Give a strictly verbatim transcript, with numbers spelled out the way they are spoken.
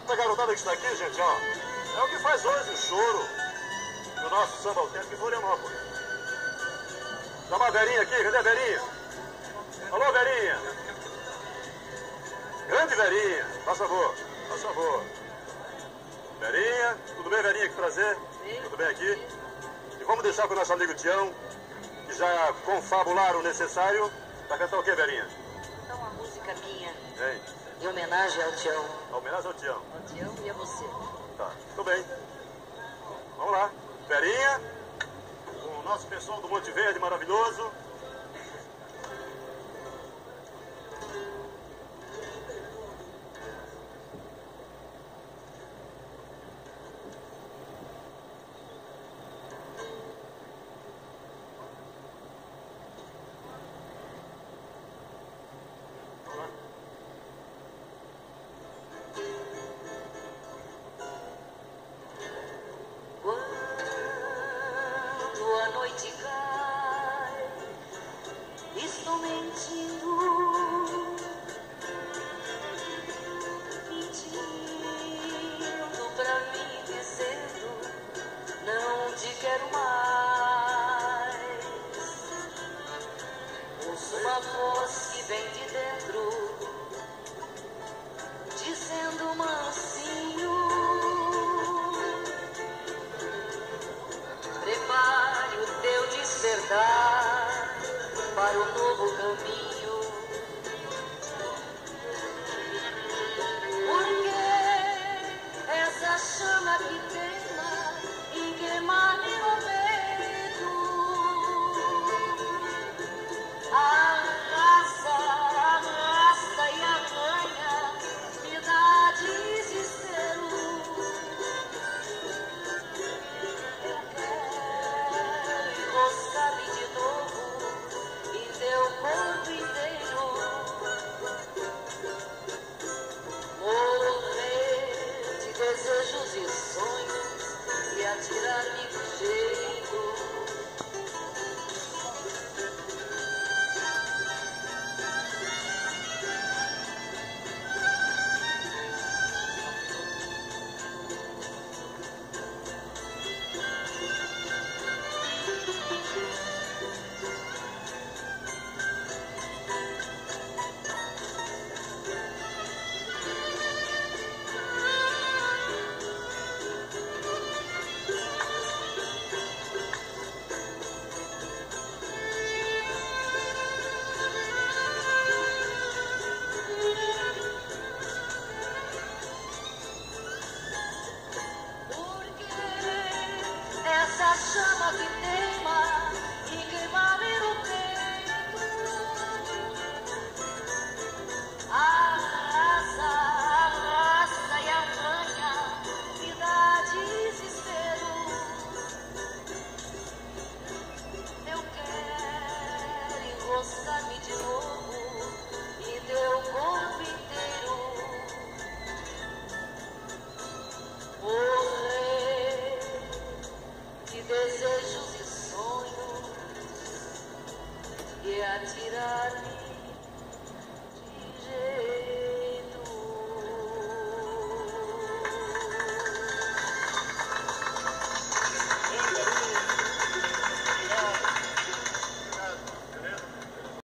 Essa garotada que está aqui, gente, ó, é o que faz hoje o choro do nosso samba autêntico em Florianópolis. Dá uma Verinha aqui, cadê a Verinha? Alô, Verinha? Grande Verinha, faz favor, faz favor. Verinha, tudo bem, Verinha? Que prazer. Sim. Tudo bem aqui? E vamos deixar com o nosso amigo Tião, que já confabularam o necessário para cantar o quê, Verinha? Então, uma música minha. Hein? Em homenagem ao Tião. A homenagem ao Tião. Ao Tião e a você. Tá, tudo bem. Vamos lá. Verinha, com o nosso pessoal do Monte Verde maravilhoso.